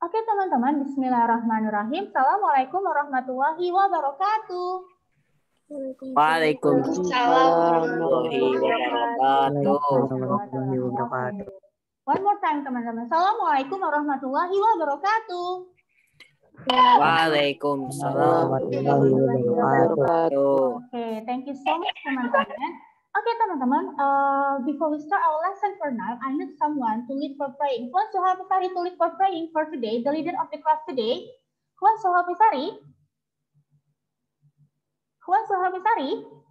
Oke teman-teman, bismillahirrahmanirrahim. Assalamualaikum warahmatullahi wabarakatuh. Waalaikumsalam warahmatullahi wabarakatuh. One more time teman-teman. Assalamualaikum warahmatullahi wabarakatuh. Waalaikumsalam warahmatullahi wabarakatuh. Oke, thank you so much teman-teman. Oke teman-teman, before we start our lesson for now, I need someone to lead for praying. Who wants to help Sari to lead for praying for today? The leader of the class today. Who wants to help Sari? Who wants to help Sari?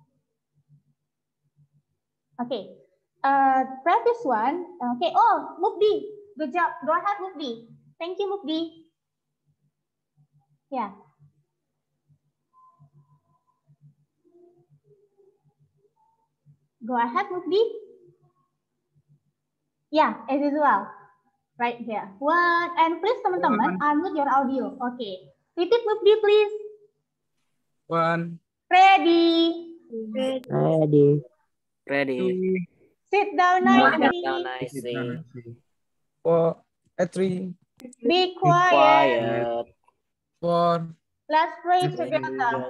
Okay, practice one. Okay, oh, Mukdi, good job. Go ahead, Mukdi. Thank you, Mukdi. Yeah. Go ahead, Mukdi. Yeah, as usual. Right here. One, and please teman-teman, unmute your audio. Okay. Repeat, Mukdi, please. One. Ready. Ready. Sit down nicely. Three. Be quiet. Four. Let's pray together.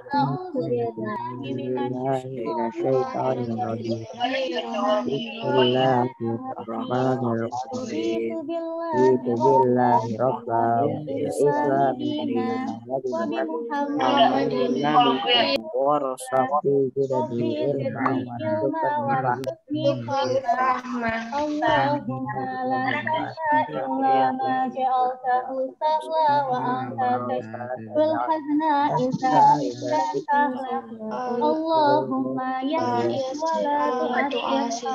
Allahumma yassir wa la tu'assir.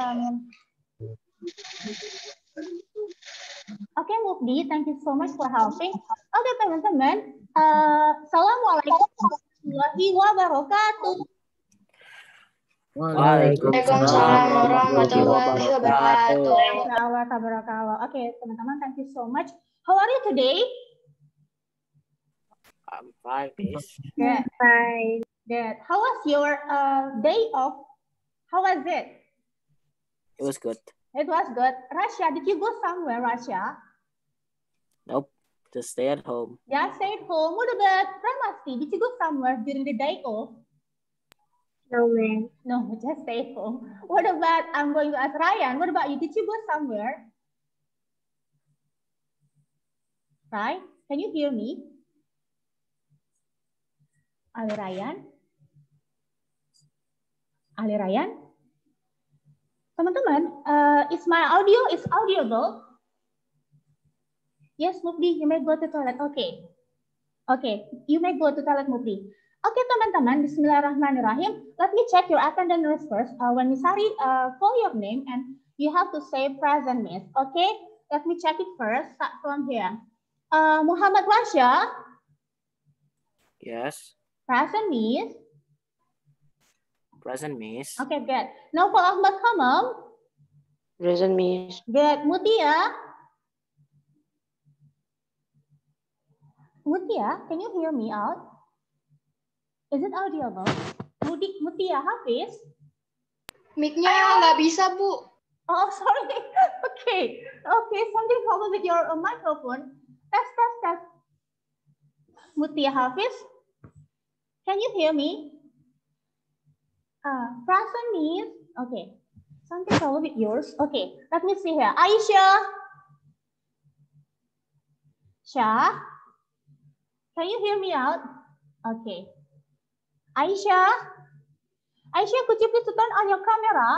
Oke, Mufdi, thank you so much for helping. Oke, teman-teman. Assalamualaikum warahmatullahi wabarakatuh. Waalaikumsalam warahmatullahi wabarakatuh. Oke, teman-teman, thank you so much. How are you today? I'm fine, miss. Good. Fine. Good. How was your day off? How was it? It was good. It was good. Rasha, did you go somewhere, Rasha? Nope, just stay at home. Yeah, stay at home. What about Pramasti? Did you go somewhere during the day off? No, ma'am. No, just stay at home. What about, I'm going to ask Ryan, what about you? Did you go somewhere? Right? Can you hear me? Ali Ryan? Ali Ryan? Teman-teman, is my audio is audible? Yes, Mufdi, you may go to toilet. Okay. Okay, you may go to toilet, Mufdi. Okay, teman-teman, bismillahirrahmanirrahim. Let me check your attendance first. When Misari call your name and you have to say present, miss. Okay, let me check it first. Start from here. Muhammad Rasha? Yes. Present, miss. Present, miss. Okay, good. Naufal Ahmad Hamam? Present, miss. Good. Mutia? Mutia, can you hear me out? Is it audible? Mutia Hafiz? Mic-nya nggak bisa, Bu. Oh, sorry. Okay. Okay, something problem with your microphone. Test. Mutia Hafiz? Can you hear me? Present means, okay. Something problem with yours. Okay, let me see here. Aisyah? Shah? Can you hear me out? Okay. Aisyah? Aisyah, could you please turn on your camera?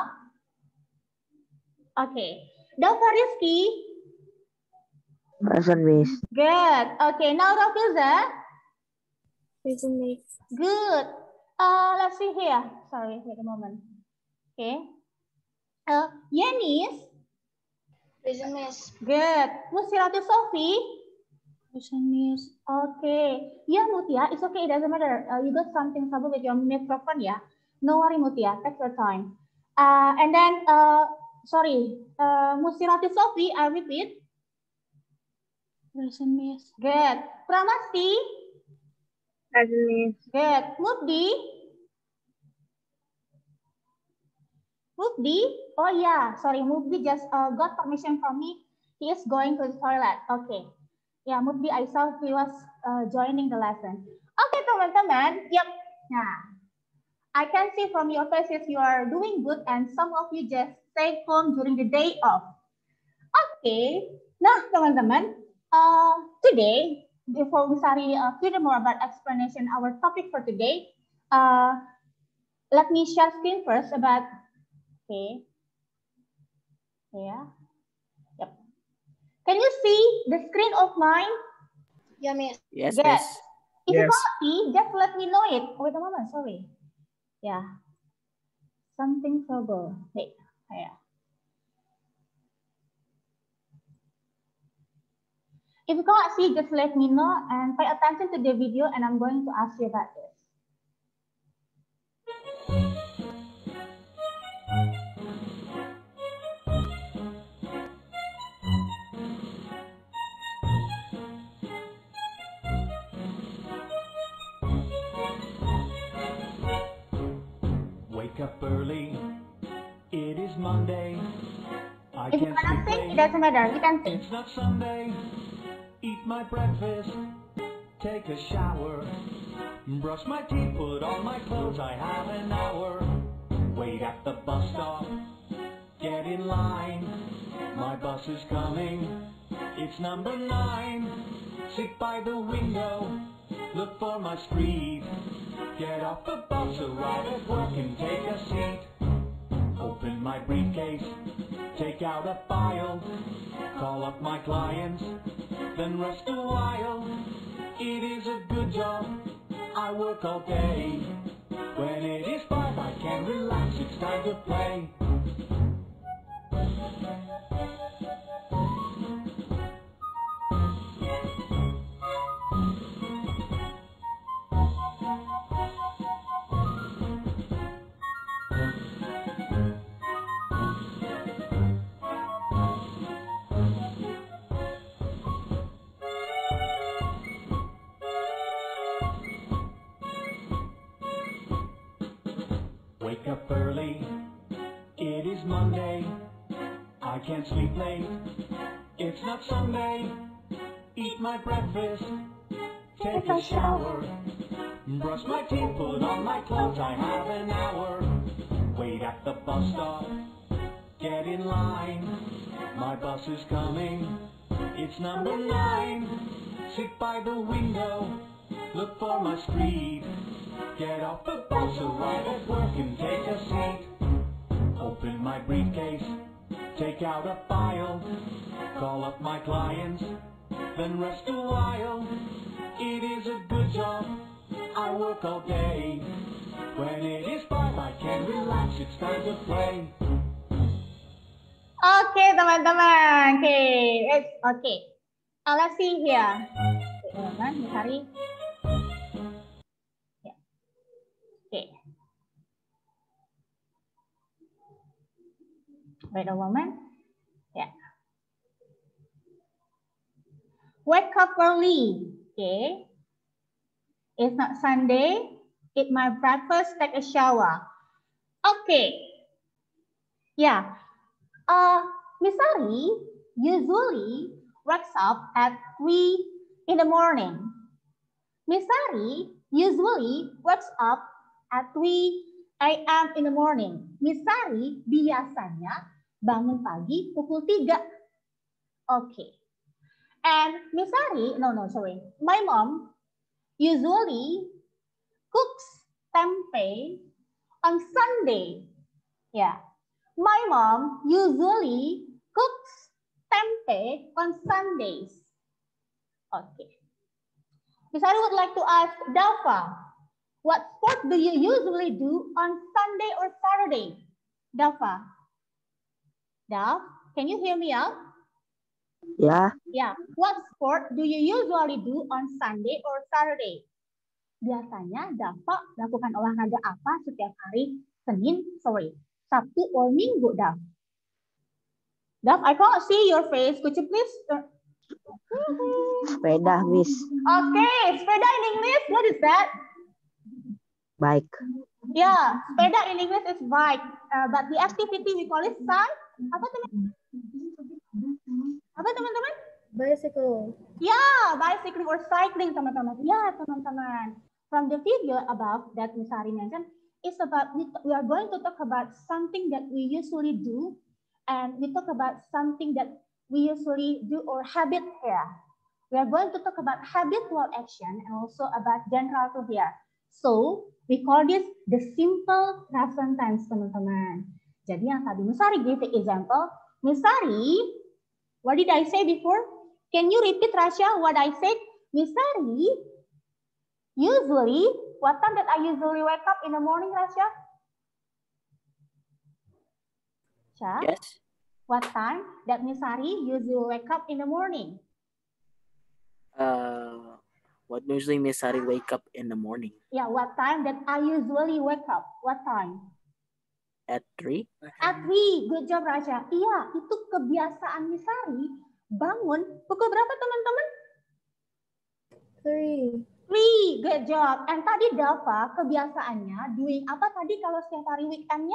Okay. Dava Rizky? Present, miss. Good. Okay, now Rafiza? Present, miss. Good. Let's see here. Sorry, wait a moment. Okay. Yanis? Present, miss. Good. Musiratu Sofi? Present, miss. Okay. Yeah, Mutia, it's okay. It doesn't matter. You got something trouble with your microphone, yeah? No worry, Mutia. Take your time. And then, sorry, Musiratu Sofi, I repeat. Present, miss. Good. Pramasti? Present, miss. Good. Mufdi? Mufdi? Oh yeah, sorry. Mufdi just got permission from me. He is going to the toilet. Okay. Yeah, Mutbi, I saw he was joining the lesson. Okay, teman-teman. Yep. Nah, I can see from your faces you are doing good and some of you just stay home during the day off. Okay. Nah, teman-teman. Today, before we start a few more about explanation our topic for today, let me share screen first about, okay. Yeah. Yep. Can you see the screen of mine? Ya, Miss. Yes, Yes. Miss. If you Yes. can't see, just let me know it. Wait a moment, sorry. Yeah. Something trouble. Wait. Yeah. If you can't see, just let me know and pay attention to the video and I'm going to ask you about this. Wake up early, it is Monday. I If you can't cannot sleep sing, it late, doesn't matter. You can sing. it's not Sunday. Eat my breakfast, take a shower, brush my teeth, put on my clothes, I have an hour. Wait at the bus stop, get in line, my bus is coming, it's number 9. Sit by the window, look for my street, get off the bus, arrive at work and take a seat. Open my briefcase, take out a file, call up my clients, then rest a while. It is a good job, I work all day. When it is 5, I can relax, it's time to play. Wake up early, it is Monday. I can't sleep late, it's not Sunday. Eat my breakfast, take a shower, brush my teeth, put on my clothes, I have an hour. Wait at the bus stop, get in line, my bus is coming, it's number 9. Sit by the window, look for my street, get off the bus, arrive at work and take a seat. Open my briefcase, take out a file, call up my clients, then rest a while. It is a good job, I work all day. When it is 5, I can relax, it's time to play. Okay, teman-teman. Okay, it's okay. Let's see here. Teman-teman, Misari. Yeah. Okay. Wait a moment. Yeah. Wake up early. Okay. It's not Sunday. Eat my breakfast, take a shower. Okay. Yeah. Misari usually wakes up at 3 in the morning. Misari usually wakes up at 3 a.m. in the morning. Misari biasanya bangun pagi pukul 3. Okay. And Misari, sorry. My mom usually cooks tempeh on Sunday. Yeah. My mom usually cooks tempeh on Sundays. Okay. Misari would like to ask Dafa, what sport do you usually do on Sunday or Saturday? Dafa. Daf, can you hear me out? Ya. Yeah. What sport do you usually do on Sunday or Saturday? Biasanya Dafa lakukan olahraga apa setiap hari Sabtu or Minggu, Daf? Daf, I can't see your face. Could you please? Sepeda, Miss. Okay, sepeda in English, what is that? Bike. Yeah, sepeda in English is bike. But the activity we call it Apa teman-teman? Bicycle. Yeah, bicycling or cycling, teman-teman. Ya, teman-teman. From the video above that Miss Hari mentioned, it's about we are going to talk about something that we usually do, and we talk about something that we usually do or habit here. We are going to talk about habitual action and also about general to here. So we call this the simple present tense, teman-teman. Jadi yang tadi Miss Hari give the example. Miss Hari, what did I say before? Can you repeat, Rasha, what I said? Miss Hari, usually, what time that I usually wake up in the morning, Rasha? Yes. What time that Miss Hari usually wake up in the morning? What usually Miss Hari wake up in the morning? Yeah, what time that I usually wake up? What time? At 3? At 3. Good job, Rasha. Iya, itu kebiasaan Miss Hari bangun pukul berapa, teman-teman? 3. 3. Good job. And tadi Dava kebiasaannya doing apa tadi kalau setiap hari weekendnya?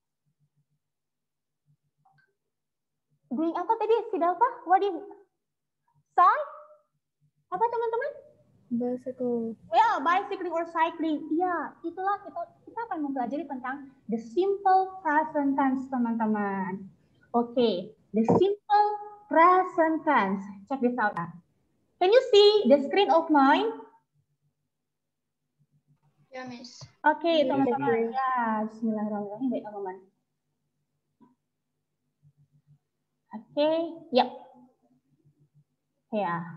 Doing apa tadi si Dava? What did apa teman-teman? Bicycle. Ya, bicycling or cycling. Iya, itulah kita akan mempelajari tentang the simple present tense, teman-teman. Oke, the simple present tense. Check this out. Can you see the screen of mine? Ya, Miss. Oke, teman-teman. Ya, bismillahirrahmanirrahim. Baik, teman-teman. Oke, yep. Ya.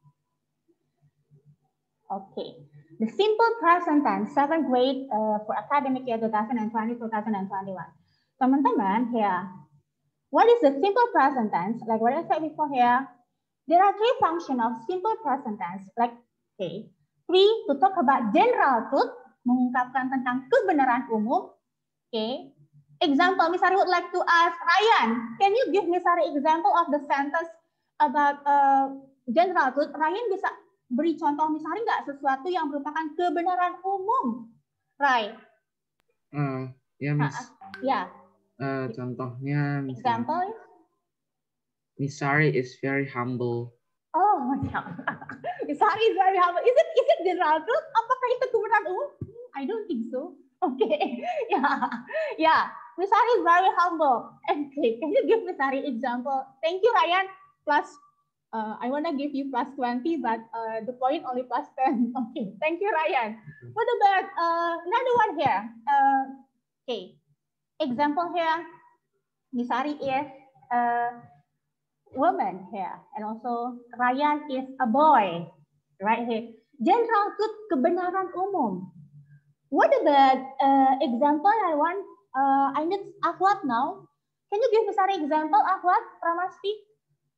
Okay, the simple present tense, 7th grade for academic year 2020-2021. Teman-teman, here, what is the simple present tense? Like what I said before here, there are 3 functions of simple present tense. Like, okay, 3 to talk about general truth, mengungkapkan tentang kebenaran umum. Okay, example, Miss Hari would like to ask Ryan, can you give Miss Hari example of the sentence about general truth? Ryan bisa beri contoh Miss Hari nggak sesuatu yang merupakan kebenaran umum, right? Ya, Miss. Ya. Contohnya, Example? Miss Hari is very humble. Oh my God. Miss Hari is very humble. Is it general truth? Apakah itu kebenaran umum? I don't think so. Okay. Yeah. Miss Hari is very humble. Okay. Can you give Miss Hari example? Thank you, Ryan. Plus. I want to give you plus 20, but the point only plus 10. Okay, thank you, Ryan. What about another one here? Okay, example here, Miss Hari is a woman here, and also Ryan is a boy, right here. General truth, kebenaran umum. What about example I need Ahwat now. Can you give Miss Hari example, Ahwat, Ramasti?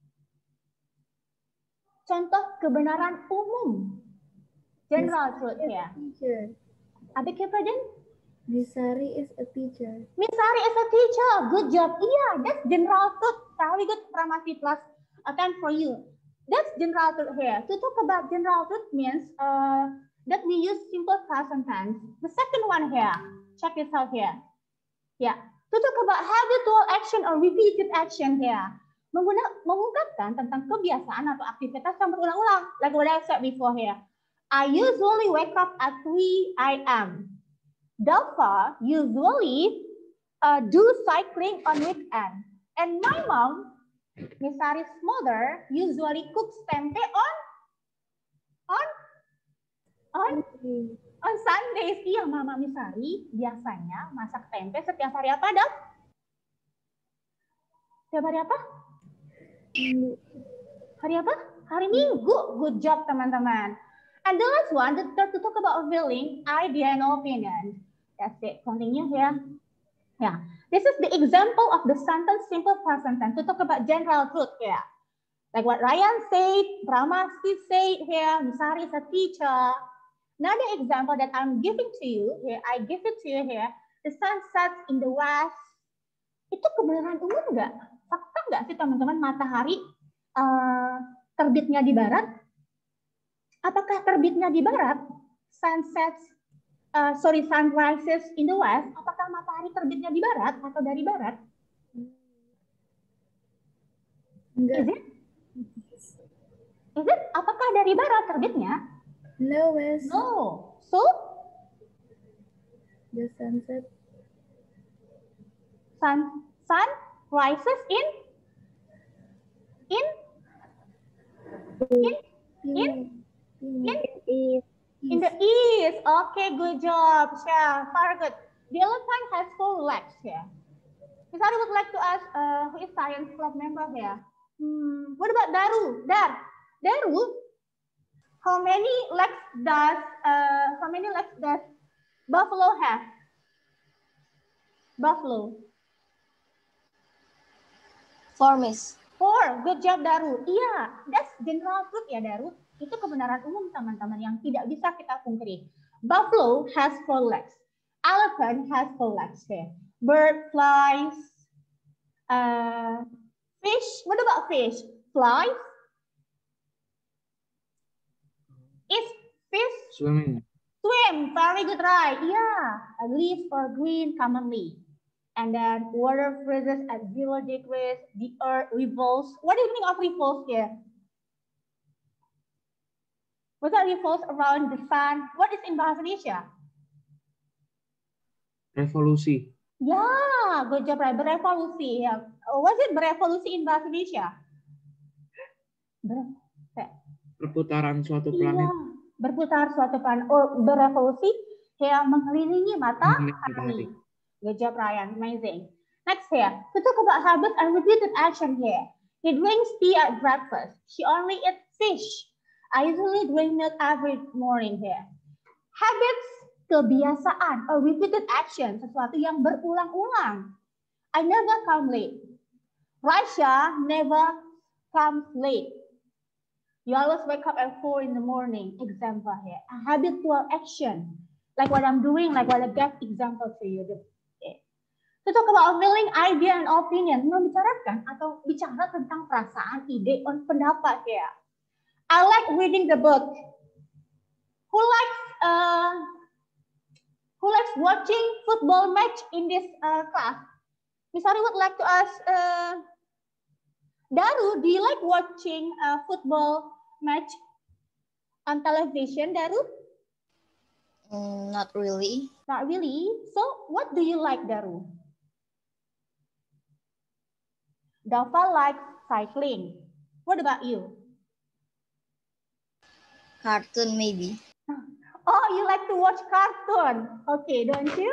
Contoh kebenaran umum. General truth ya. Teacher. Apa kepada? Miss Hari is a teacher. Miss Hari is a teacher. Good job. Iya, that's general truth. Very good, Pramasti plus 10 for you. That's general truth here. To talk about general truth means that we use simple present tense. The second one here. Check this out here. Yeah. To talk about habitual action or repeated action here. Mengungkapkan tentang kebiasaan atau aktivitas yang berulang-ulang. Like what I said before here. I usually wake up at 3 a.m. Dava usually do cycling on weekend. And my mom, Miss Hari's mother, usually cooks tempe on Sundays. Iya, Mama Miss Hari biasanya masak tempe setiap hari apa, Dav? Setiap hari apa? Hari apa? Hari Minggu. Good job, teman-teman. And the last one, the third to talk about feeling, idea, and opinion. That's it. Continue here. Yeah. This is the example of the sentence simple present tense to talk about general truth here. Like what Ryan said, Pramasti said here, Miss Hari is a teacher. Another example that I'm giving to you here, I give it to you here, the sun sets in the west. Itu kebenaran umum nggak? Fakta nggak sih teman-teman matahari terbitnya di barat? Apakah terbitnya di barat? Sunrises in the west. Apakah matahari terbitnya di barat atau dari barat? Enggak. Is it? Apakah dari barat terbitnya? No, Miss. No. So? The sunset. Sun rises in the east. Okay, good job, Shah. Very good. The elephant has 4 legs here. Miss Ari would like to ask who is science club member here. What about Daru? Daru, how many legs does buffalo have? Buffalo. 4, Miss. 4. Good job, Daru. Iya, that's general truth ya, Daru. Itu kebenaran umum, teman-teman, yang tidak bisa kita pungkiri. Buffalo has 4 legs. Elephant has 4 legs here. Bird flies. Fish. What about fish? Flies. Is fish Swimming. swim? Very good, right? Yeah, leaves are green commonly. And then water freezes at 0 degrees. The earth revolves. What do you mean of revolves here? Was that revolves around the sun? What is in bahasa Indonesia? Revolusi. Yeah, good job, right? Berevolusi. Yeah. Was it berevolusi in bahasa Indonesia? Perputaran suatu planet. Iya, berputar suatu planet. Oh, berevolusi yang mengelilingi matahari. Good job, Ryan. Amazing. Next here, to talk about habits and repeated action here. He drinks tea at breakfast. She only eats fish. I usually drink milk every morning here. Habits, kebiasaan, or repeated action, sesuatu yang berulang-ulang. I never come late. Raisha never comes late. You always wake up at 4 in the morning. Example here. A habitual action. Like what I'm doing, like what I gave example to you. Okay. To talk about feeling, idea, and opinion. Membicarakan atau bicara tentang perasaan, ide, dan pendapat ya. I like reading the book. Who likes watching football match in this class? Miss Ari would like to ask, Daru, do you like watching football match on television, Daru? Not really. Not really. So, what do you like, Daru? Dava likes cycling. What about you? Cartoon, maybe. Oh, you like to watch cartoon. Okay, don't you?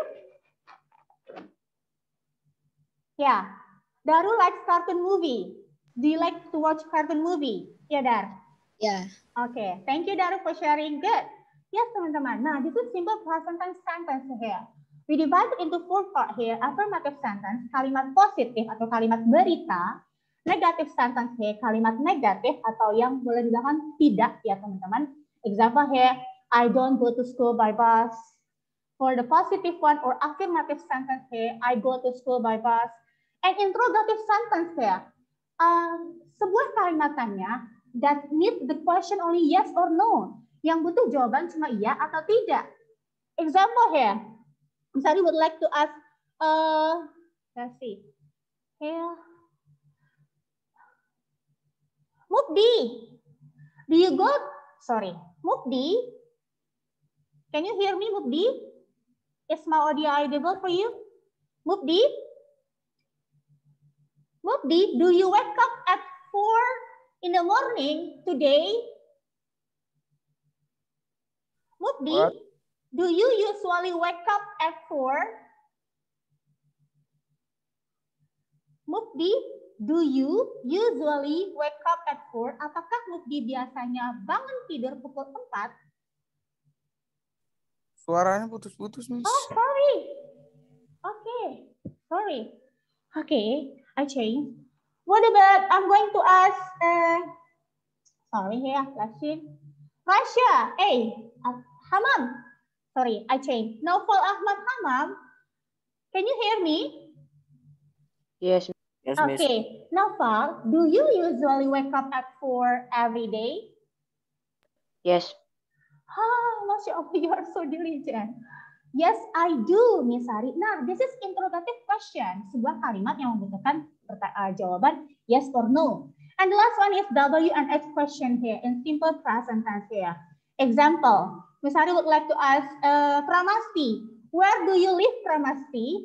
Yeah. Daru likes cartoon movie. Do you like to watch cartoon movie? Yeah, Dar. Yeah. Okay, thank you, Daru, for sharing. Good. Yes, teman-teman. Nah, this is simple present tense sentence here. We divide it into 4 parts here. Affirmative sentence, kalimat positif atau kalimat berita. Negative sentence here, kalimat negatif atau yang boleh dibilang tidak ya, teman-teman. Example here, I don't go to school by bus. For the positive one or affirmative sentence here, I go to school by bus. And interrogative sentence here, sebuah kalimatannya that need the question only yes or no. Yang butuh jawaban cuma iya atau tidak. Example here, Sari would like to ask, let's see, here, Mukdi, do you go? Sorry, Mukdi, can you hear me, Mukdi? Is my audio audible for you? Mukdi? Mukdi, do you wake up at 4 in the morning today? Mukdi, do you usually wake up at 4? Mukdi, do you usually wake up at 4? Apakah Mukdi biasanya bangun tidur pukul 4? Suaranya putus-putus, Miss. Oh, sorry. Okay, sorry. Okay, I change. What about, I'm going to ask, sorry here, question. Rasha, Hamam. Sorry, I changed. Naufal Ahmad Hamam, can you hear me? Yes. Yes, Miss. Okay, Naufal, do you usually wake up at 4 every day? Yes. Masya Allah, you are so diligent. Yes, I do, Miss Sari. Nah, this is interrogative question. Sebuah kalimat yang membutuhkan jawaban yes or no. And the last one is W and H question here in simple present tense here. Example, Miss Hari would like to ask Pramasti, where do you live, Pramasti?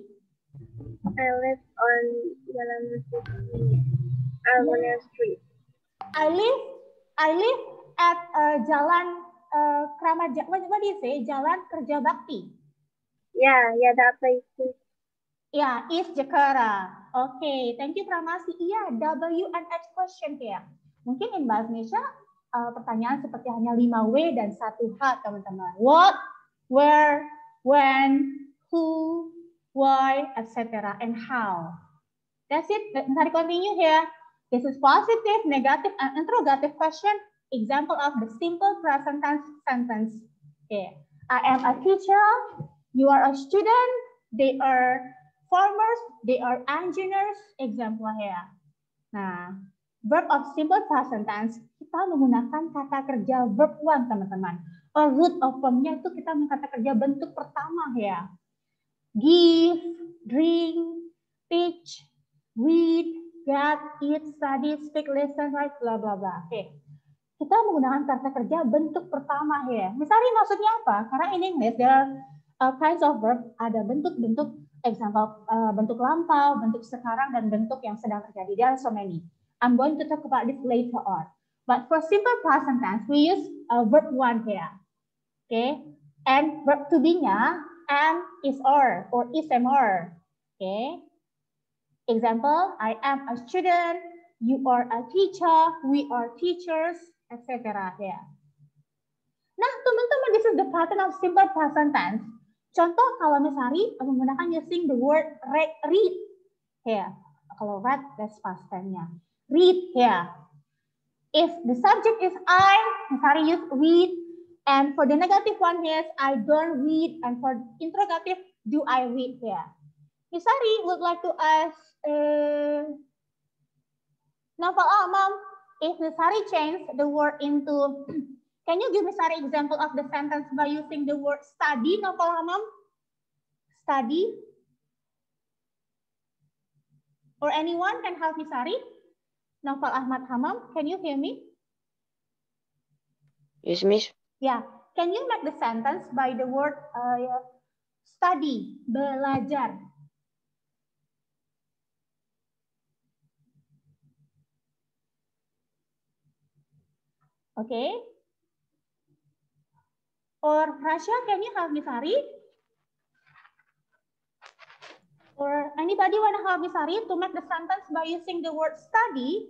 I live on Jalan Mestiqi, Armonia Street. I live at Jalan Kramat. What do you say? Jalan Kerja Bakti. Yeah, that place too. Yeah, East Jakarta. Okay, thank you Pramasti. Iya, W and H question here. Mungkin in bahasa Indonesia pertanyaan seperti hanya 5W dan 1H, teman-teman. What, where, when, who, why, etc. and how. That's it. Mari continue here. This is positive, negative, and interrogative question. Example of the simple present tense sentence. Okay. I am a teacher. You are a student. They are farmers. They are engineers. Example here. Nah, verb of simple present tense, kita menggunakan kata kerja verb one, teman-teman. Or root of form-nya itu kita menggunakan kata kerja bentuk pertama ya. Give, drink, teach, read, get, eat, study, speak, listen, write, bla bla bla. Oke. Kita menggunakan kata kerja bentuk pertama ya. Misalnya maksudnya apa? Karena in English there are kinds of verb, ada bentuk-bentuk, example bentuk lampau, bentuk sekarang, dan bentuk yang sedang terjadi. There are so many. I'm going to talk about this later on. But for simple present tense, we use verb one here. Okay, and verb to be-nya am, is, or is, am, or. Okay. Example, I am a student, you are a teacher, we are teachers, etc. Here. Nah, teman-teman, this is the pattern of simple present tense. Contoh kalau Miss Hari menggunakan using the word read here. Kalau read, that's past tense-nya. Read here. If the subject is I, Miss Hari use read. And for the negative one here, I don't read. And for interrogative, do I read here? Miss Hari would like to ask Novel Mom, if Miss Hari change the word into, can you give Miss Hari example of the sentence by using the word study, Novel Mom? Study? Or anyone can help Miss Hari? Novel Ahmad Hamam, can you hear me? Yes, Miss. Yeah, can you make the sentence by the word study, belajar? Okay. Or Rasha, can you help Miss Hari? Or anybody want to help Miss Hari to make the sentence by using the word study?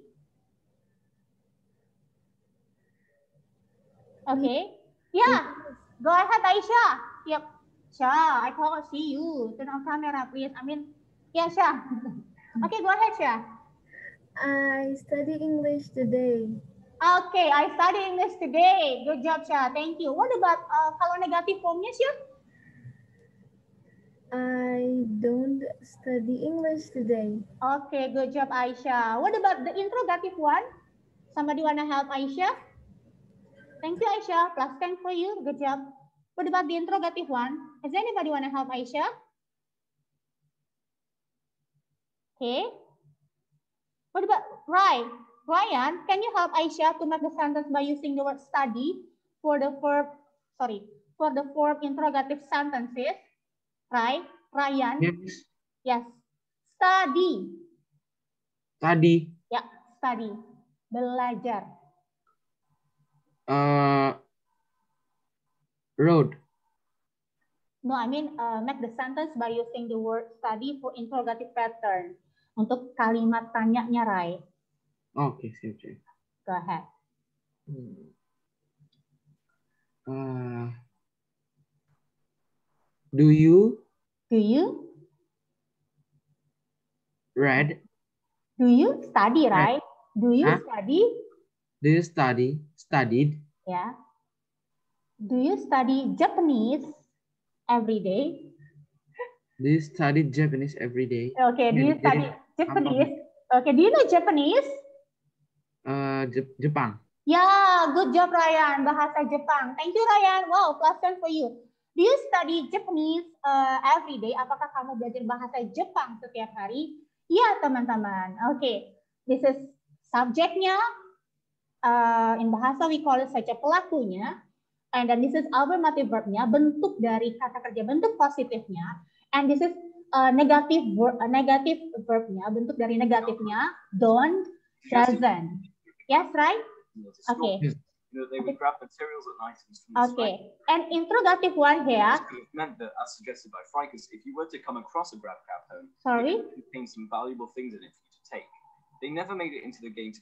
Okay. Yeah. Go ahead, Aisha. Yep. Sha, I can't see you. Turn on camera, please. Yeah, Sha. Okay, go ahead, Sha. I study English today. Okay, I study English today. Good job, Sha. Thank you. What about kalau negatif formnya, Sha? I don't study English today. Okay, good job, Aisha. What about the interrogative one? Somebody wanna help Aisha? Thank you, Aisha. Plus 10 for you. Good job. What about the interrogative one? Does anybody wanna help Aisha? Okay. What about Ryan, can you help Aisha to make the sentence by using the word study for the verb, for the verb interrogative sentences? Right? Ryan? Yes. Yes. Study. Study. Ya, study. Belajar. Road. No, I mean make the sentence by using the word study for interrogative pattern. Untuk kalimat tanya-nya, Rai. Okay, siap. Go ahead. Do you read? Do you study, right? Do you study? Do you studied? Yeah. Do you study Japanese every day? Do you study Japanese every day? Okay, do you study Japanese? Okay, do you know Japanese? Jepang. Yeah, good job, Ryan. Bahasa Jepang. Thank you, Ryan. Wow, plus 10 for you. Do you study Japanese every day? Apakah kamu belajar bahasa Jepang setiap hari? Iya, teman-teman. Okay, this is subjeknya, in bahasa we call it saja pelakunya, and then this is affirmative verbnya, bentuk dari kata kerja, bentuk positifnya, and this is negative verbnya, bentuk dari negatifnya, don't, doesn't. Yes, right? Okay. They would grab materials at night and swim. Okay, and interrogative one here. It meant that, as suggested by Frykes, if you were to come across a grab cab home, Sorry? it contained some valuable things in it for you to take. They never made it into the game.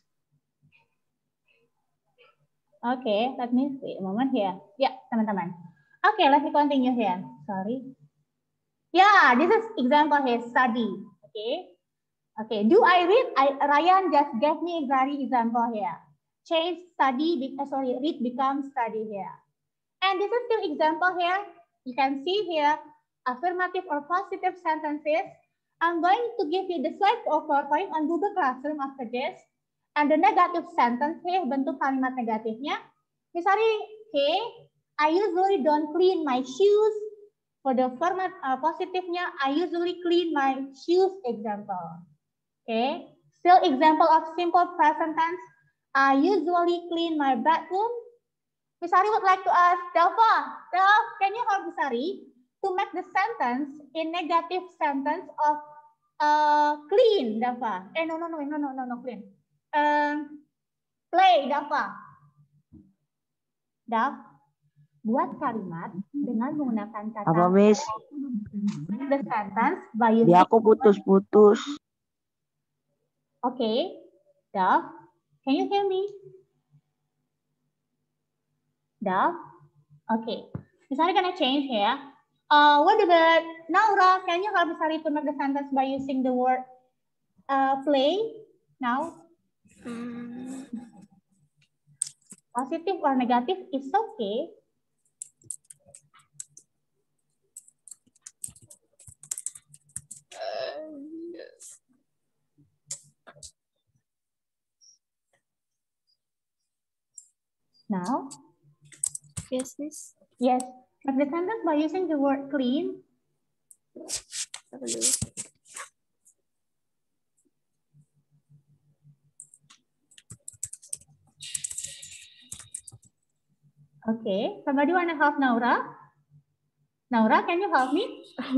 Okay, let me see a moment here. Yeah, teman-teman. Okay, let me continue here. Sorry. Yeah, this is example here, study. Okay. Okay, do I read? Ryan just gave me exactly example here. Change study, read becomes study here. And this is still example here. You can see here, affirmative or positive sentences. I'm going to give you the slide or PowerPoint on Google Classroom after this. And the negative sentence here, bentuk kalimat negatifnya. Misalnya, okay, I usually don't clean my shoes. For the format positifnya, I usually clean my shoes example. Okay, still example of simple present tense. I usually clean my bedroom. Misari would like to ask, Delva, can you help Misari to make the sentence in negative sentence of clean, Delva? No, clean. Play, Delva. Delv, buat kalimat dengan menggunakan kata. Apa, Miss? The sentence by using. Dia aku putus-putus. Okay, Delv. Can you hear me? Duh? Okay. Misalnya gonna change here. What about Naura? Can you help Misari to make the sentence by using the word play now? Positive or negative is okay. Now? Yes, miss. Yes. Make the sentence by using the word clean. Okay. Somebody want to help Naura? Naura, can you help me?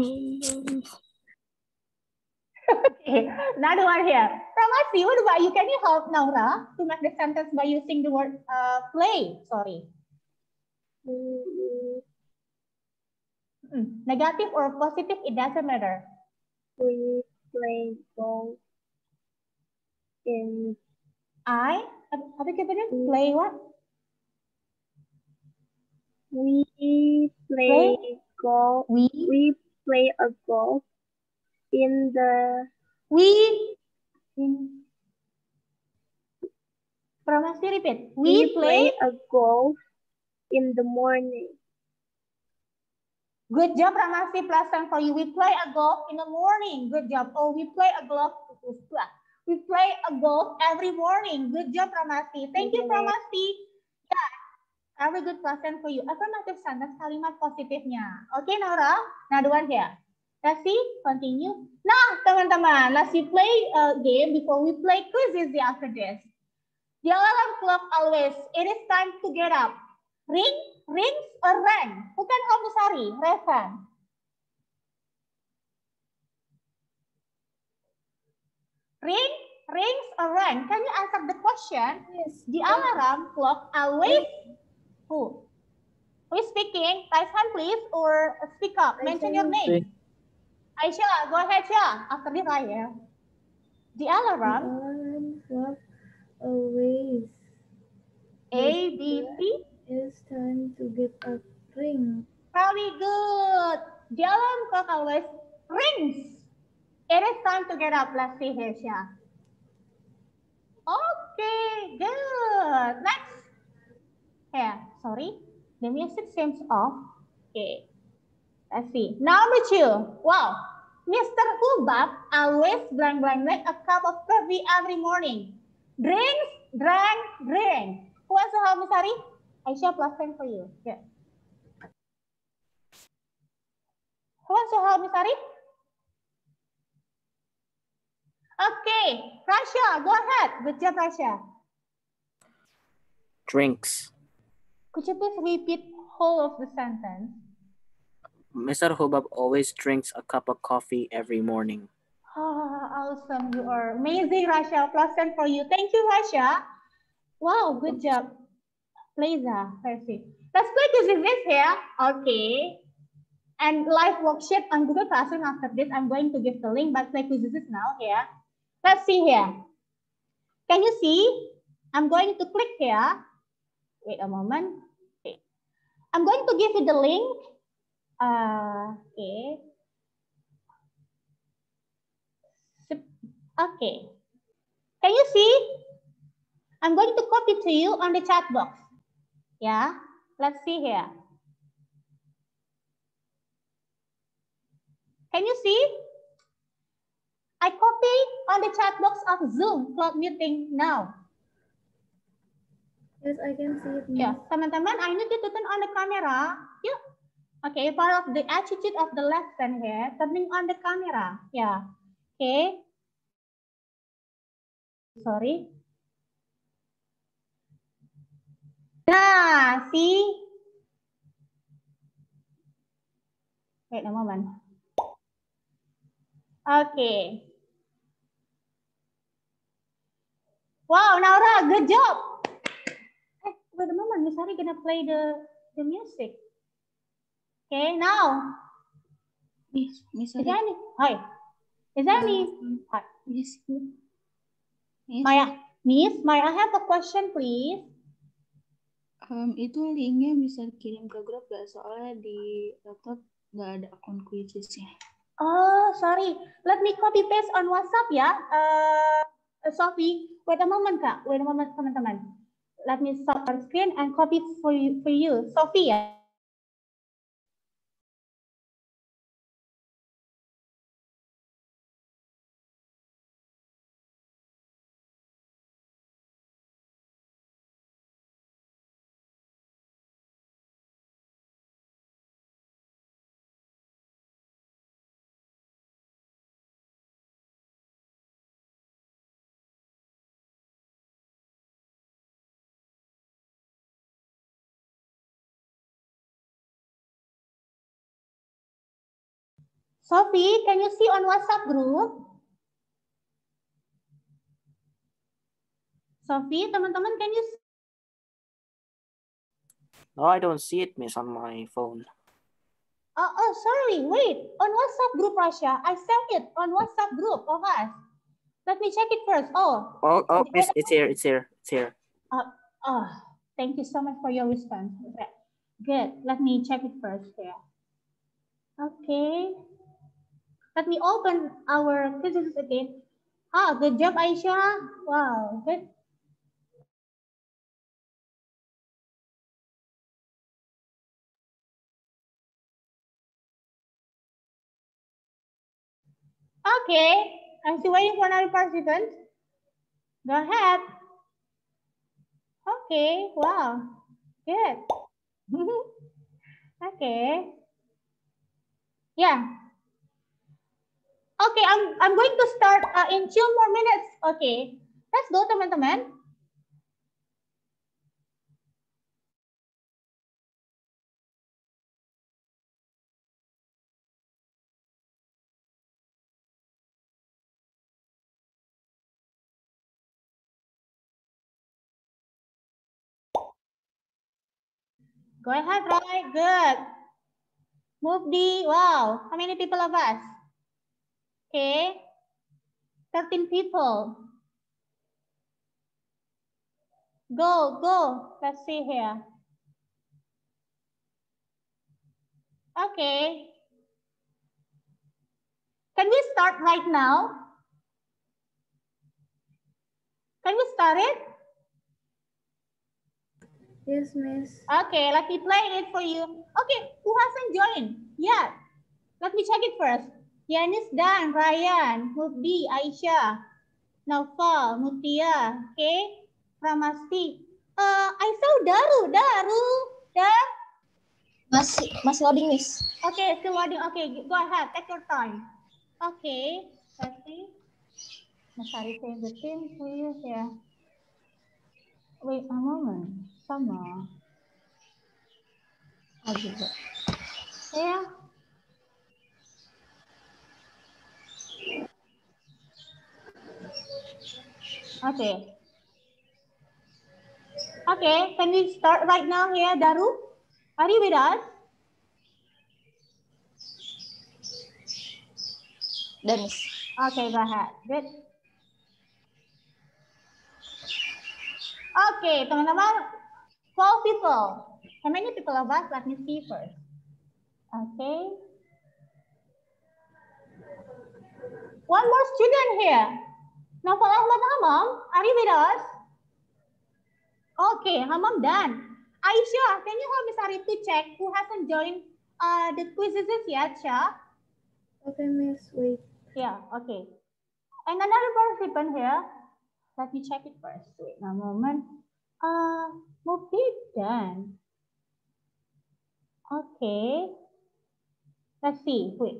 Okay. Another one here. Ramasi, what about you? Can you help Naura to make the sentence by using the word play? Sorry. Negative or positive, it doesn't matter. We play golf in. Apa kemudian? Play what? We play golf. We play a golf in the. Pramasi, repeat. We play a golf in the morning. Good job, Ramasi. Plus 10 for you. We play a golf in the morning. Good job. Oh, we play a golf. We play a golf every morning. Good job, Ramasi. Thank you, Ramasi. Yeah, very good plus 10 for you. Affirmative sentence, kalimat positifnya. Okay, Nora. Another one here. Let's see. Continue. Nah, teman-teman, let's play a game before we play quiz after this. The alarm clock always. It is time to get up. Ring, rings, or rang? Who can help Musari? Revan. Ring, rings, or rang? Can you answer the question? Yes. The alarm clock always. Who is speaking? Raise hand, please, or speak up. Mention your name. Aisha, go ahead, Shah. After the fire. The alarm clock always. A, B, C. It's time to get up. Ring. Very good. The alarm clock always rings. It is time to get up. Let's see here, Shah. Okay, good. Next. Here, sorry. The music seems off. Okay. Let's see. Now with you. Wow. Mr. Hubab always blank make a cup of coffee every morning. Drinks, drank, drink. Who wants to help me, Sari? Aisyah, plus 10 for you. Yeah. Who wants to help me, Sari? Okay, Rasha, go ahead. Good job, Rasha. Drinks. Could you please repeat whole of the sentence? Mr. Hubab always drinks a cup of coffee every morning. Oh, awesome. You are amazing, Rasha. Plus 10 for you. Thank you, Rasha. Wow, good job. Liza, perfect. Let's play quizzes here. Okay. And live worksheet on Google Classroom after this. I'm going to give the link, but play quizzes now here. Let's see here. Can you see? I'm going to click here. Wait a moment. Okay. I'm going to give you the link. Okay. Okay. Can you see? I'm going to copy to you on the chat box. Yeah. Let's see here. Can you see? I copy on the chat box of Zoom cloud meeting now. Yes, I can see it. Yeah, teman-teman, I need you to turn on the camera. Yuk. Okay, part of the attitude of the lesson here, turning on the camera. Yeah. Okay. Sorry. Nah, see? Wait a moment. Okay. Wow, Naura, good job. Wait a moment, Miss Hari gonna play the music. Okay, now. Miss Is Hari. there any? Hi. Is there any? Hi. Miss. Maya, Miss, Maya, I have a question, please. Itu linknya bisa kirim ke grup gak? Soalnya di laptop nggak ada akun quizesnya. Oh, sorry. Let me copy paste on WhatsApp ya. Sophie, wait a moment, Kak. Wait a moment, teman-teman. Let me stop our screen and copy for you. Sophie ya. Sophie, can you see on WhatsApp group? Sophie, teman-teman, can you see? No, I don't see it, Miss, on my phone. Oh, sorry. Wait. On WhatsApp group, Rasha. I sent it on WhatsApp group of us. Let me check it first. Oh, Miss, it's here. It's here. Thank you so much for your response. Okay. Good. Let me check it first here. Okay. Let me open our quizzes again. Good job, Aisha. Wow, good. Okay, I'm still waiting for another participant. Go ahead. Okay, wow, good. Okay. Yeah. Okay, I'm going to start in 2 more minutes. Okay, let's go, teman-teman. Go ahead, Roy. Good. Mufdi. Wow. How many people of us? Okay. 13 people. Go. Let's see here. Okay. Can we start right now? Can we start it? Yes, Miss. Okay, let me play it for you. Okay, who hasn't joined? Yeah, let me check it first. Yanis Dan, Ryan, Mufdi, Aisyah, Naufal, Mutia, okay, Pramasti. I saw Daru, Dar. Masih loading, Miss. Okay, still loading. Okay, go ahead, take your time. Okay, let's see. Masari save the team, please. Yeah. Wait a moment. Sama. Yeah. Okay. Okay, can we start right now here, Daru? Are you with us? Dan Miss. Okay, go ahead. Good. Okay, teman-teman, 12 people. How many people of us? Let me see first. Okay. One more student here. Naufal Ahmad Hamam, are you with us? Okay, Hamam done. Aisha, can you help Miss Arif to check who hasn't joined the quizzes yet, Shah? Okay, Miss. Wait. Yeah, okay. And another participant here. Let me check it first. Wait a moment. Mufti done. Okay. Let's see. Wait.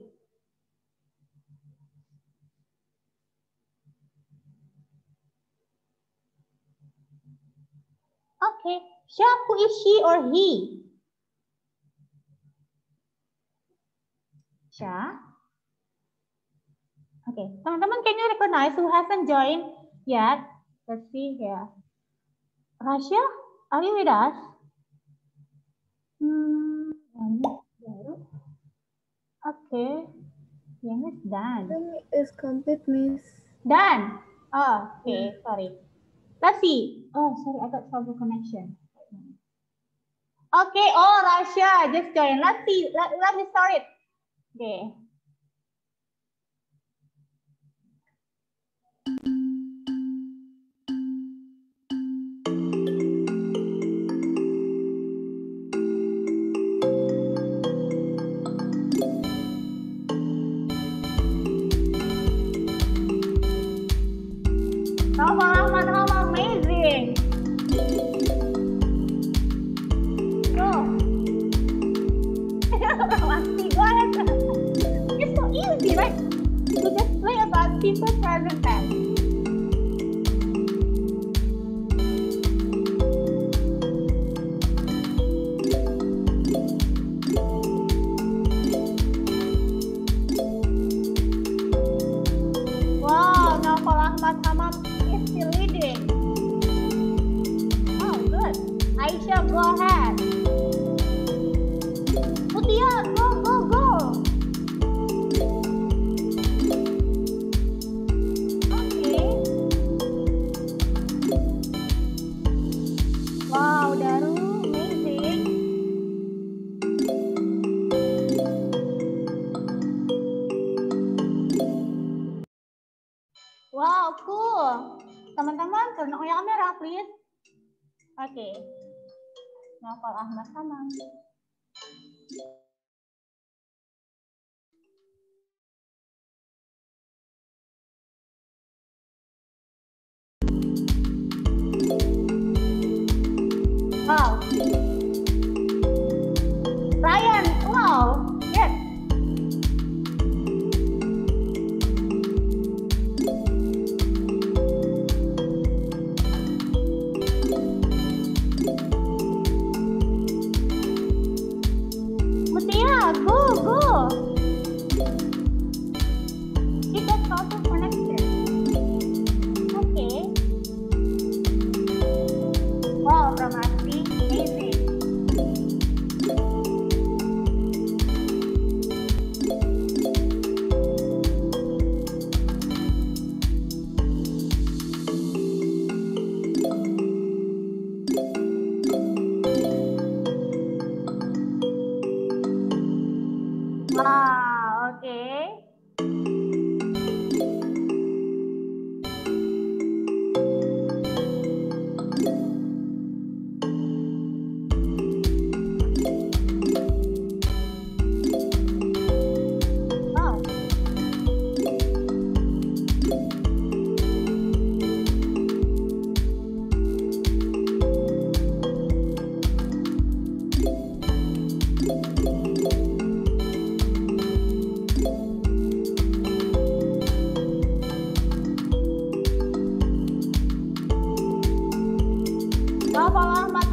Okay. Shah, who is she or he? Shah. Okay. Teman-teman, can you recognize who hasn't joined yet? Let's see here. Rasha, are you with us? Okay. Yang is done. Is complete, Miss. Done. Oh, okay. Sorry. Let's see. Oh, sorry. I got trouble connection. Okay. Oh, Rasha just joined. Let's see. Let me start it. Okay. Amazing. Go. Go ahead. It's so easy, right? To just play about people present tense. Wow, Naufal Ahmad Hamam is still leading. Oh, good. Aisyah, go ahead. Mutia, go, go, go. Okay. Wow, Daru, amazing. Wow, cool. Teman-teman, turn on your camera, please. Okay. Naufal Ahmad Hamam. Wow. Ryan, wow. Yes. Mutia, go, go. She got trouble connection. Okay. Wow, Pramasti, amazing.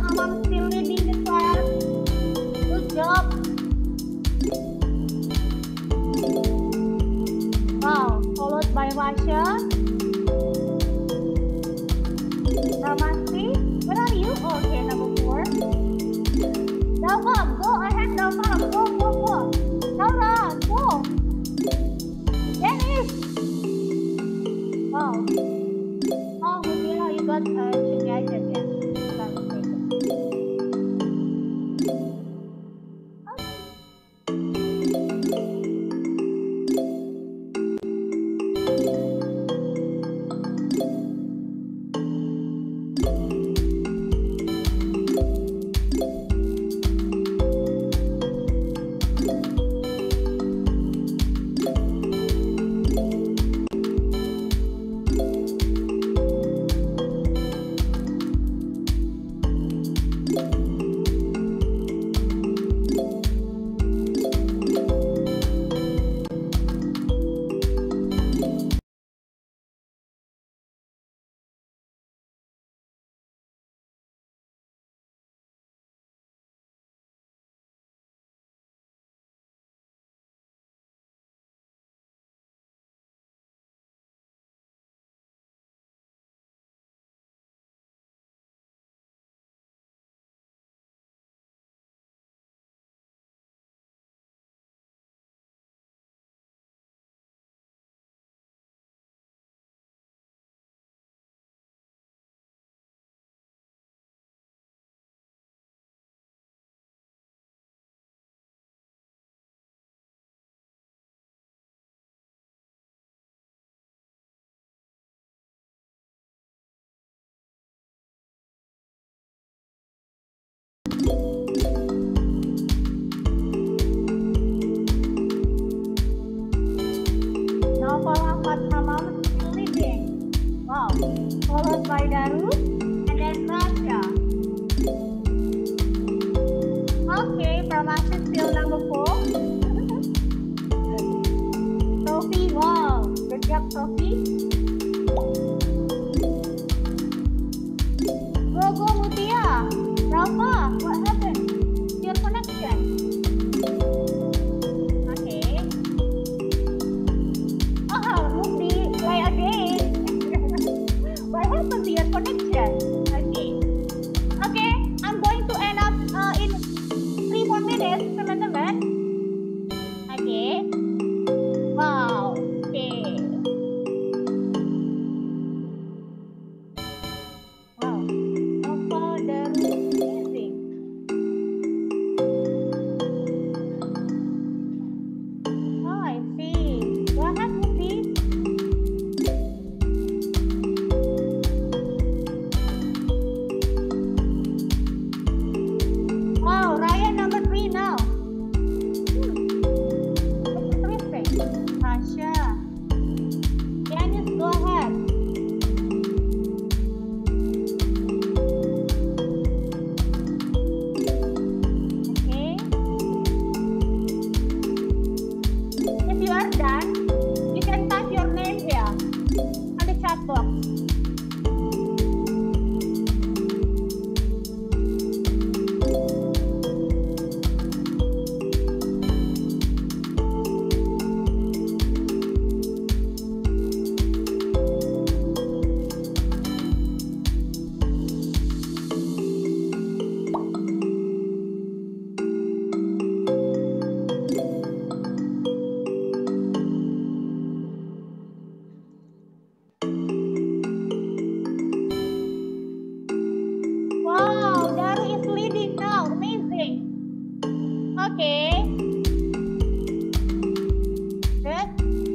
Hamam still leading the class. Good job. Wow, followed by Rasha. Ramasti, where are you? Oh, okay, number 4. Dalmam, go ahead, Dalmam. Go. Laura, go. Dennis. Wow. Oh, Mutila, you got should gadget, yeah. That's Novel Ahmad Hamam still leading. Wow. Followed by Daru and then Rasha. Okay, Pramasi still number 4. Sophie, wow. Good job, Sophie. Go, Mutia. Rafa, what happened? Your connection. Okay. Mukti, try again. What happened to your connection? Okay, I'm going to end up in 3 more minutes, teman-teman. Okay. Wow. Okay. Wow. Nova Daru amazing. Oh, I see. Go ahead, Mukti. Wow, Ryan number 3 now. Interesting. Tasha. Janice, go ahead. Okay. If you are done, you can type your name here on the chat box. Wow, Daru is leading now. Amazing. Okay. Good.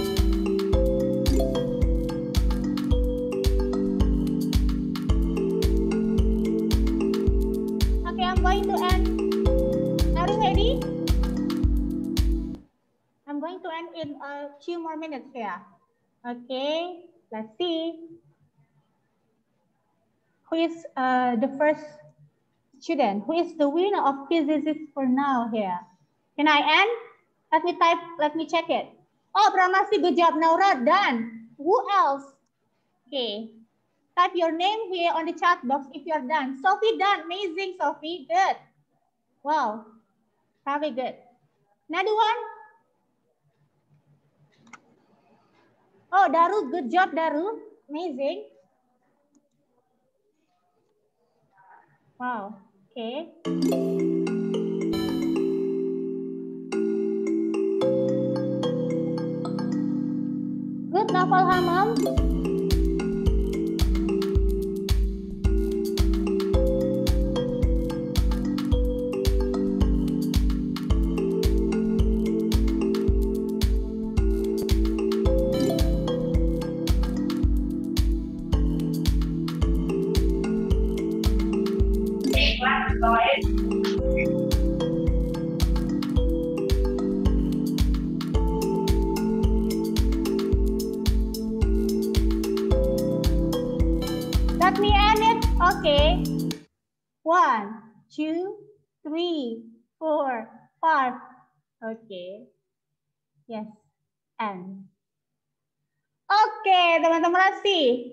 Okay, I'm going to end. Are you ready? I'm going to end in a few more minutes here. Okay, let's see. Who is the first student? Who is the winner of physicists for now here? Can I end? Let me check it. Oh, Pramasi, good job. Naura, done. Who else? Okay. Type your name here on the chat box if you're done. Sophie done. Amazing, Sophie. Good. Wow. Very good. Another one. Oh, Daru. Good job, Daru. Amazing. Wow. Okay. Good, Novel Hamam. Let me end it. Okay. 1, 2, 3, 4, 5. Okay. Yes. And. Okay, teman-teman, let's see.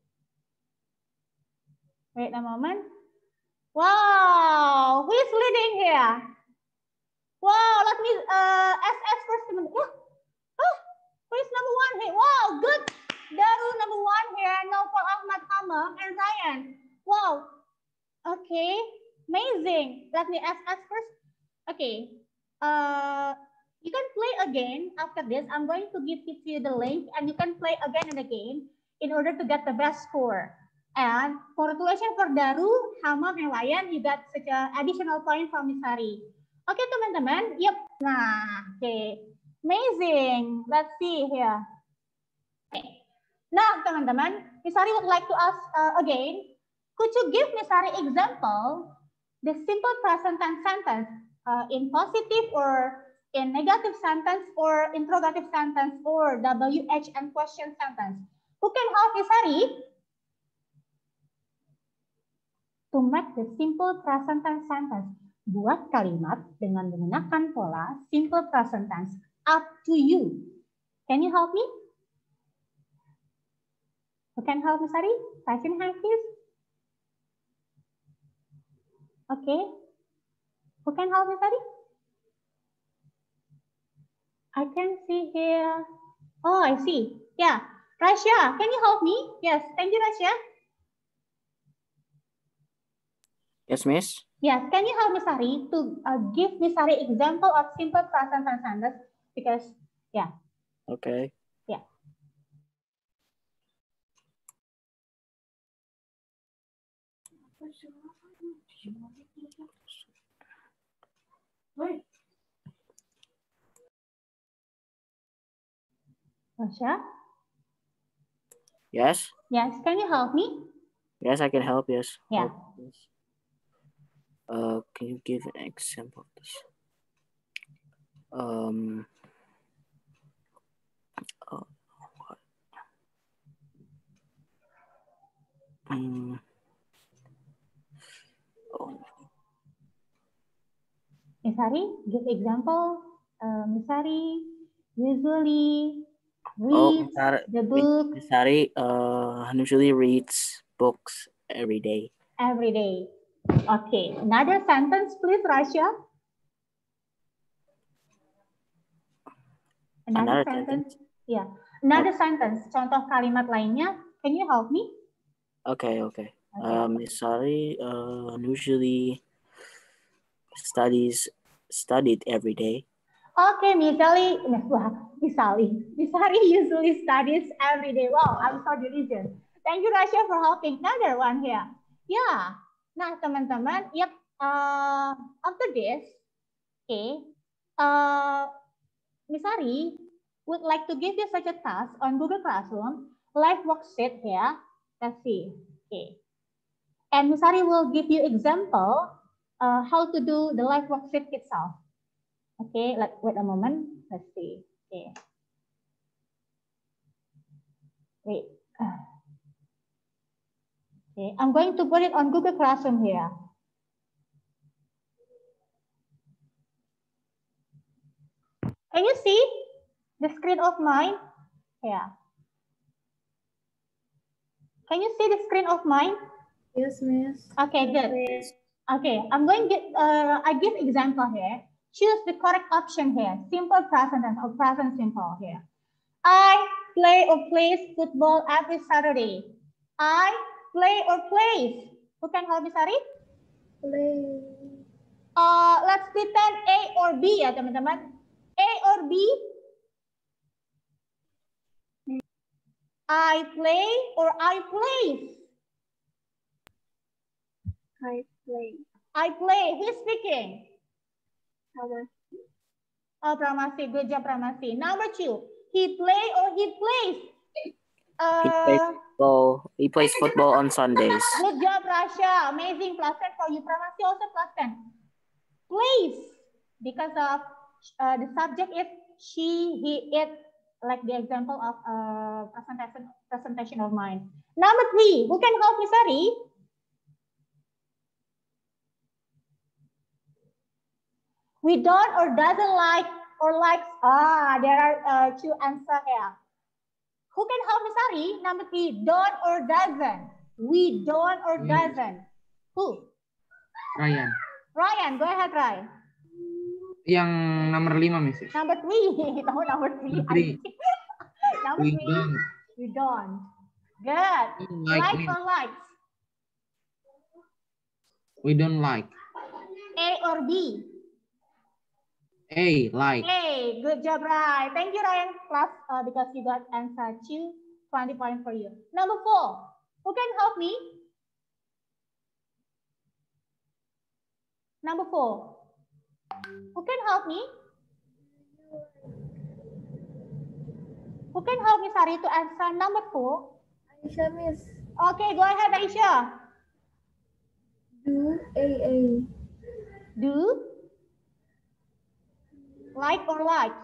Wait a moment. Wow, who is leading here? Wow, let me SS first. Who is number 1 here? Wow, good. Daru number 1 here. Novel Ahmad Hamam and Ryan. Wow. Okay, amazing. Let me SS first. Okay. You can play again after this. I'm going to give it to you the link, and you can play again and again in order to get the best score. And congratulations for Daru, Hamam, and Ryan. You got such an additional point from Miss Sari. Oke, teman-teman. Yep. Nah, okay. Amazing. Let's see here. Okay. Nah, teman-teman, Miss Sari would like to ask again. Could you give Miss Sari example the simple present tense sentence in positive or in negative sentence or interrogative sentence or WH and question sentence? Who can help Miss Sari to make the simple present tense sentence? Buat kalimat dengan menggunakan pola simple present tense. Up to you. Can you help me? Who can help Miss Sari? Raise your hand, please. Okay. Who can help Miss Sari? I can see here. Oh, I see. Yeah. Rasha, can you help me? Yes. Thank you, Rasha. Yes, Miss. Yes. Can you help Miss Sari to give Miss Sari example of simple present tense sentence? Because, yeah. Okay. Yeah. Rasha? Yes. Yes. Can you help me? Yes, I can help. Yes. Yeah. Can you give an example of this? Miss Sari, give example. Miss Sari usually reads the book Miss Sari usually reads books every day. every day. Okay. Another sentence, please, Rasha. Another sentence. Yeah. Another sentence. Contoh kalimat lainnya. Can you help me? Okay. Miss Sari usually studied every day. Okay, Miss Sari usually studies every day. Wow, I'm so diligent. Thank you, Rasha, for helping. Another one here. Yeah. Nah, teman-teman, yep. After this, okay. Miss Sari would like to give you such a task on Google Classroom, live worksheet here. Let's see. Okay. And Miss Sari will give you example how to do the live worksheet itself. Okay, wait a moment. Let's see. Okay. Wait. Okay, I'm going to put it on Google Classroom here. Can you see the screen of mine? Yeah. Can you see the screen of mine? Yes, Miss. Okay, good. Okay, I'm going to I give example here. Choose the correct option here. Simple present tense or present simple here. I play or plays football every Saturday. I play or plays. Who can help me, Sari? Play. Let's pretend A or B ya teman-teman. A or B? I play or I plays? I play. I play. Who is speaking? Pramasi. Oh, Pramasi. Good job, Pramasi. Number 2. He play or he plays? He plays football on Sundays. Good job, Rasha. Amazing. Plus 10 for you. Pramasi also plus 10. Plays. Because of the subject is she, he, it. Like the example of presentation of mine. Number 3. Who can help me, Sari? We don't or doesn't like or likes. There are 2 answers here. Who can help me, Sari? Number 3, don't or doesn't. We don't or doesn't. Who? Ryan. Ryan, go ahead, Ryan. Yang nomor 5, Miss. Number 3. Tahu number 3. Number 3. We don't. Good. Like or likes? We don't like. A or B? A, like. A, good job, Ryan. Thank you, Ryan. Plus, because you got answer 2, 20 points for you. Number 4, who can help me? Number 4, who can help me? Who can help me, Sari, to answer number 4? Aisha, Miss. Okay, go ahead, Aisha. Do, AA. Do? Like or likes?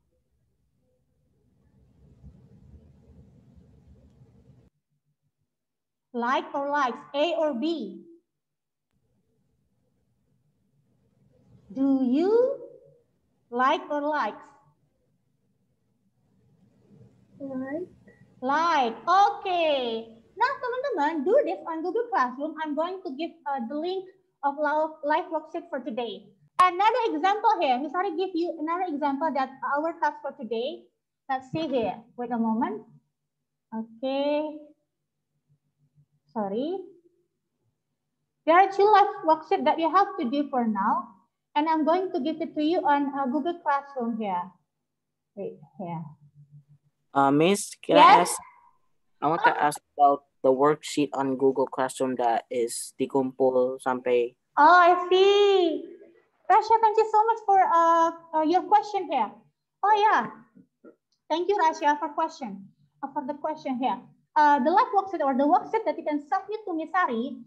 Like or likes? A or B? Do you like or likes? Like. Like. Okay. Now, teman-teman, do this on Google Classroom. I'm going to give the link of live worksheet for today. Another example here. Miss Sari give you another example that our task for today. Let's see here. Wait a moment. Okay. Sorry. There are 2 live worksheets that you have to do for now. And I'm going to give it to you on Google Classroom here. Wait, here. Miss, can I ask? I want to ask about the worksheet on Google Classroom that is dikumpul sampai. Oh, I see. Rasha, thank you so much for your question here. Oh yeah, thank you, Rasha, for the question here. The live worksheet or the worksheet that you can submit to Miss Sari,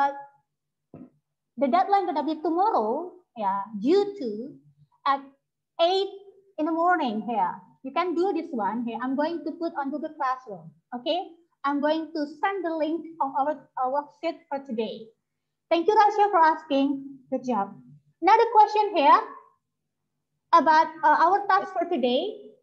the deadline gonna be tomorrow. Yeah, due to at 8 in the morning here. You can do this one here. I'm going to put on Google Classroom. Okay, I'm going to send the link of our worksheet for today. Thank you, Rasha, for asking. Good job. Another question here about our task for today.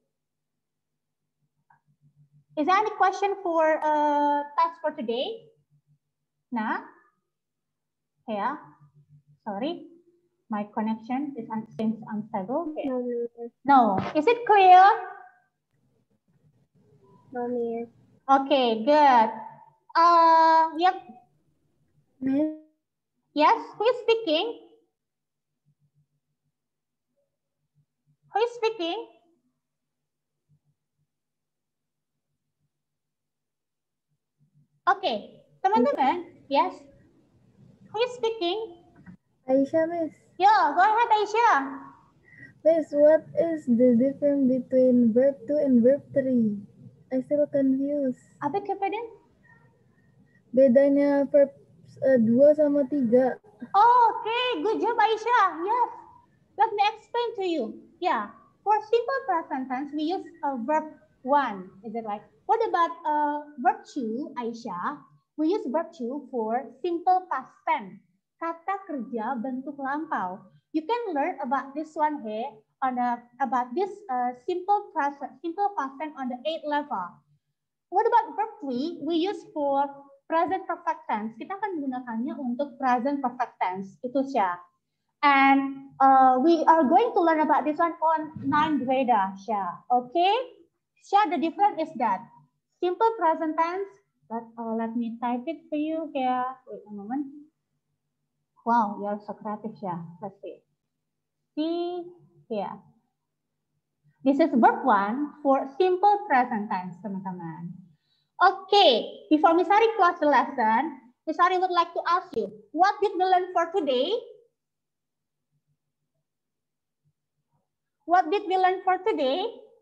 Is there any question for task for today? Nah? Here. Sorry. My connection seems unstable. Okay. No. Is it clear? No, Miss. Okay, good. Yep. Miss. Yes, who is speaking? Who is speaking? Okay, teman-teman. Yes. Who is speaking? Aisha, Miss. Yeah, go ahead, Aisha. Miss, what is the difference between verb 2 and verb 3? I still confused. Apa kepadaan? Bedanya verb 2 sama 3. Oh, okay, good job, Aisha. Yes. Let me explain to you. Yeah, for simple present tense, we use verb 1. Is it right? What about verb 2, Aisha? We use verb 2 for simple past tense. Kata kerja bentuk lampau. You can learn about this one here on about this simple past tense on the 8th level. What about verb 3? We use for present perfect tense. Kita akan menggunakannya untuk present perfect tense. Itu Syah. And we are going to learn about this one on 9th grade, Syah. Okay? Syah, the difference is that simple present tense. Let me type it for you here. Wait a moment. Wow, you're so creative, Syah. Let's see. See here. This is verb 1 for simple present tense, teman-teman. Okay, before Miss Hari close the lesson, Miss Hari would like to ask you, what did we learn for today? What did we learn for today?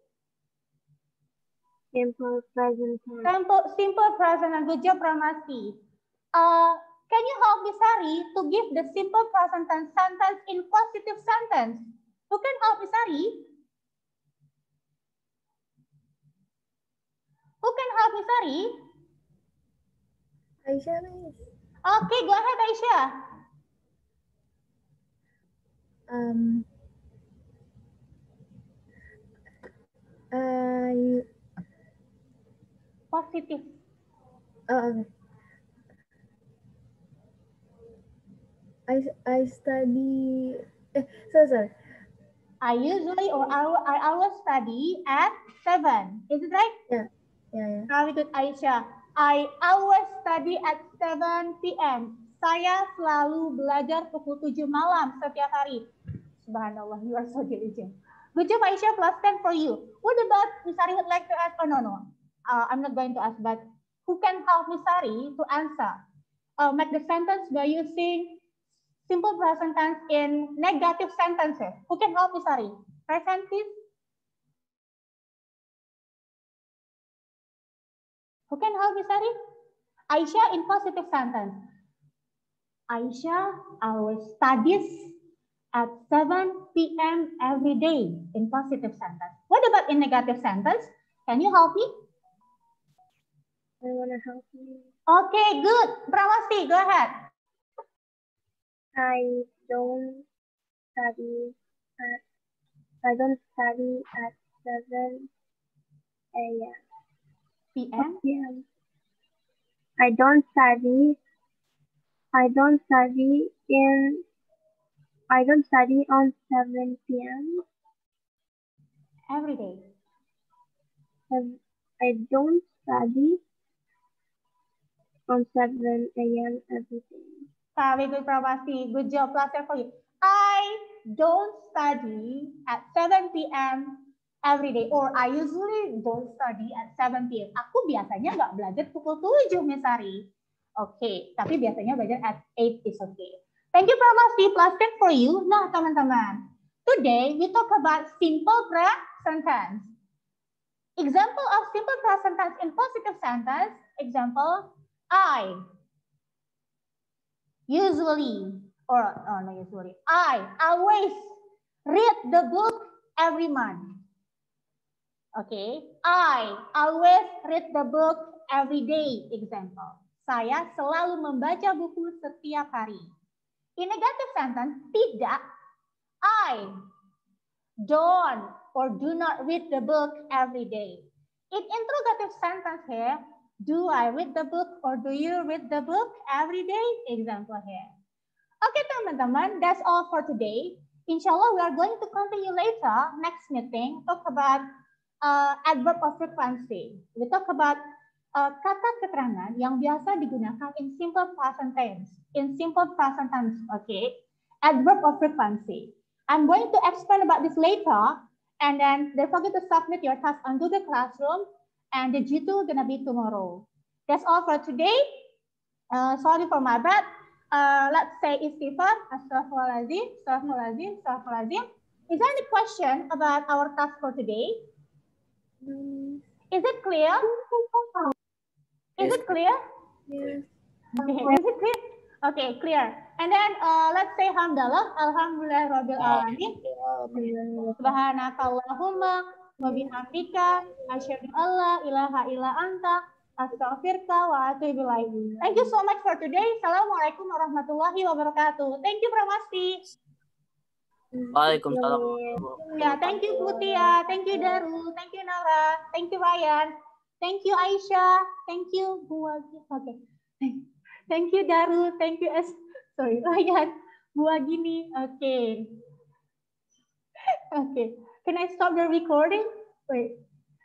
Simple present tense. Simple present tense. Good job, Ramasi. Can you help Miss Hari to give the simple present tense sentence in positive sentence? Who can help Miss Hari? Who can help Miss Hari? Aisyah, Miss. Okay, go ahead, Aisyah. Positive. Okay. I study. Sorry. I usually or I always study at 7. Is it right? Yeah. Very good, Aisyah. I always study at 7 p.m. Saya selalu belajar pukul 7 malam setiap hari. Subhanallah, you are so diligent. Good job, Aisyah. Plus 10 for you. What about Miss Hari would like to ask? Oh, no. I'm not going to ask, but who can help Miss Hari to answer? Make the sentence by using simple present tense in negative sentences. Who can help Miss Hari? Present, please. Who can help Miss Hari? Aisyah in positive sentence. Aisyah always studies at 7 p.m. every day in positive sentence. What about in negative sentence? Can you help me? I want to help you. Okay, good. Prawasti, go ahead. I don't study at 7 a.m. p.m. I don't study on 7 p.m. every day. I don't study on 7 a.m. every day. Very good, Prawasti. Good job, plus for you. I don't study at 7 p.m. every day. Or I usually don't study at 7 p.m. Aku biasanya nggak belajar pukul 7, Miss Hari. Oke, tapi biasanya belajar at 8 is okay. Thank you, Prawasti. Plus 10 for you. Nah, teman-teman. Today, we talk about simple present tense. Example of simple present tense in positive sentence. Example, I usually, I always read the book every month. Okay, I always read the book every day. Example, saya selalu membaca buku setiap hari. In negative sentence, tidak. I don't or do not read the book every day. In interrogative sentence here, do I read the book or do you read the book every day? Example here. Okay, teman-teman, that's all for today. Inshallah, we are going to continue later, next meeting, talk about adverb of frequency. We talk about kata keterangan yang biasa digunakan in simple present tense. Okay? Adverb of frequency. I'm going to explain about this later, and then don't forget to submit your task on Google Classroom, and the G2 gonna be tomorrow. That's all for today. Sorry for my bad. Let's say istighfar. Astaghfirullahaladzim. Is there any question about our task for today? Is it clear? Is it clear? Yes. Okay, is it clear? Okay, clear. And then let's say hamdalah. Alhamdulillah Rabbil Alamin. Subhanakallahumma wa bihamdika asyhadu an la ilaha illa anta astaghfiruka wa atubu ilaik. Thank you so much for today. Assalamualaikum warahmatullahi wabarakatuh. Thank you, Pramasti. Waalaikumsalam. Yeah, thank you, Mutia. Thank you, Darul. Thank you, Nara. Thank you, Ryan. Thank you, Aisha. Thank you, Buagi. Okay. Thank you, Daru. Thank you, Ryan. Buagini. Okay. Okay. Can I stop the recording? Wait.